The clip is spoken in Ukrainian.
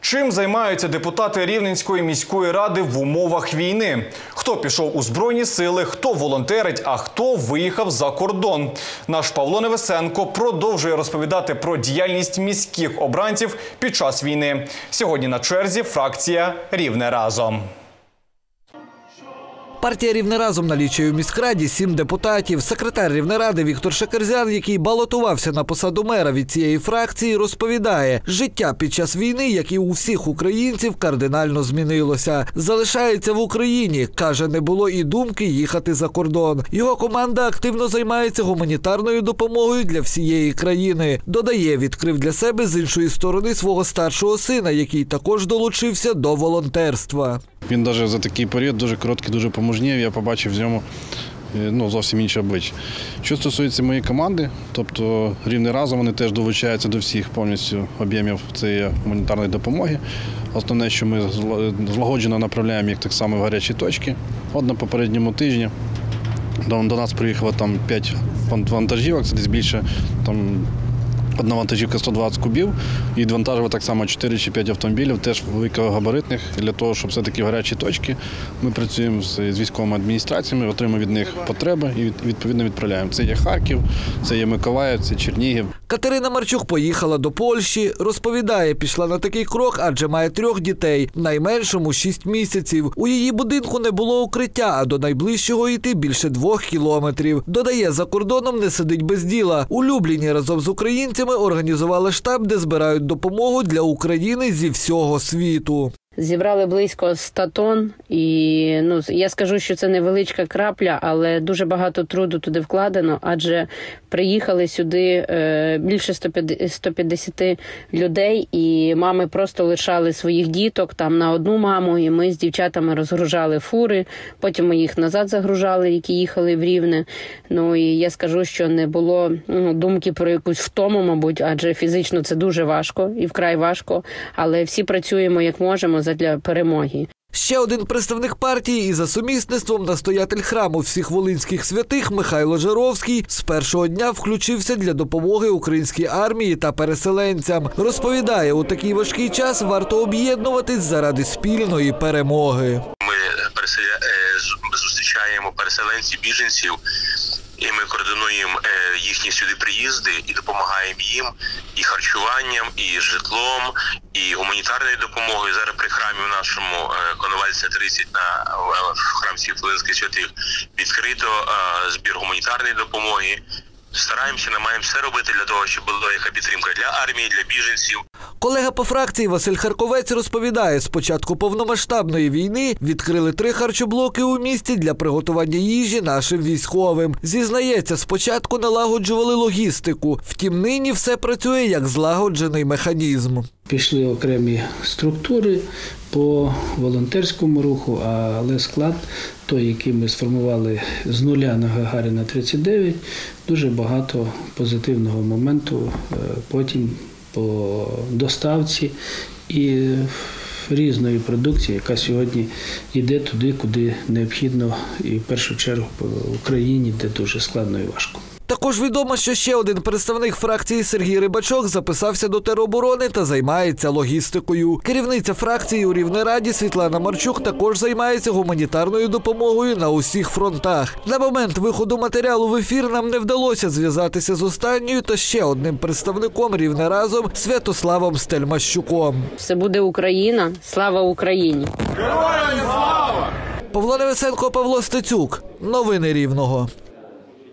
Чим займаються депутати Рівненської міської ради в умовах війни? Хто пішов у Збройні сили, хто волонтерить, а хто виїхав за кордон? Наш Павло Невесенко продовжує розповідати про діяльність міських обранців під час війни. Сьогодні на черзі фракція «Рівне разом». Партія «Рівне разом» налічує у міськраді 7 депутатів. Секретар Рівнеради Віктор Шекерзян, який балотувався на посаду мера від цієї фракції, розповідає, життя під час війни, як і у всіх українців, кардинально змінилося. Залишається в Україні, каже, не було і думки їхати за кордон. Його команда активно займається гуманітарною допомогою для всієї країни. Додає, відкрив для себе з іншої сторони свого старшого сина, який також долучився до волонтерства. Він навіть за такий період дуже короткий, дуже помужнів, я побачив в ньому зовсім інше обличчя. Що стосується моєї команди, тобто «Рівне разом», вони теж долучаються до всіх повністю об'ємів цієї гуманітарної допомоги. Основне, що ми злагоджено направляємо їх так само в гарячі точки. От на попередньому тижні до нас приїхало 5 вантажівок, це десь більше, одна вантажівка 120 кубів, і відвантажили так само 4 чи 5 автомобілів, теж великогабаритних, для того, щоб все-таки в гарячі точки ми працюємо з військовими адміністраціями, отримуємо від них потреби і відповідно відправляємо. Це є Харків, це є Миколаїв, це Чернігів. Катерина Марчук поїхала до Польщі. Розповідає, пішла на такий крок, адже має 3 дітей, найменшому 6 місяців. У її будинку не було укриття, а до найближчого йти більше 2 кілометрів. Додає, за кордоном не сидить без діла. У Любліні разом з українцями організували штаб, де збирають допомогу для України зі всього світу. Зібрали близько 100 тонн і, я скажу, що це невеличка крапля, але дуже багато труду туди вкладено, адже приїхали сюди більше 150 людей, і мами просто лишали своїх діток там на одну маму, і ми з дівчатами розгружали фури, потім ми їх назад загружали, які їхали в Рівне. І я скажу, що не було думки про якусь втому, мабуть, адже фізично це дуже важко і вкрай важко, але всі працюємо як можемо задля перемоги. Ще один представник партії і за сумісництвом настоятель храму всіх волинських святих Михайло Жаровський з першого дня включився для допомоги українській армії та переселенцям. Розповідає, у такий важкий час варто об'єднуватись заради спільної перемоги. Ми зустрічаємо переселенців, біженців, і ми координуємо їхні сюди приїзди і допомагаємо їм і харчуванням, і житлом, і гуманітарною допомогою. Зараз при храмі в нашому Коновальця 30 в храм всіх волинських святих відкрито збір гуманітарної допомоги. Стараємося, намагаємося все робити для того, щоб була яка підтримка для армії, для біженців. Колега по фракції Василь Харковець розповідає, з початку повномасштабної війни відкрили 3 харчоблоки у місті для приготування їжі нашим військовим. Зізнається, спочатку налагоджували логістику, втім нині все працює як злагоджений механізм. Пішли окремі структури по волонтерському руху, але склад той, який ми сформували з нуля на Гагаріна 39, дуже багато позитивного моменту потім по доставці і різної продукції, яка сьогодні йде туди, куди необхідно, і в першу чергу по Україні, де дуже складно і важко. Також відомо, що ще один представник фракції Сергій Рибачок записався до тероборони та займається логістикою. Керівниця фракції у Рівнераді Світлана Марчук також займається гуманітарною допомогою на усіх фронтах. На момент виходу матеріалу в ефір нам не вдалося зв'язатися з останньою та ще одним представником «Рівне разом» Святославом Стельмащуком. Все буде Україна. Слава Україні! Героям слава! Павло Невесенко, Павло Стецюк. Новини Рівного.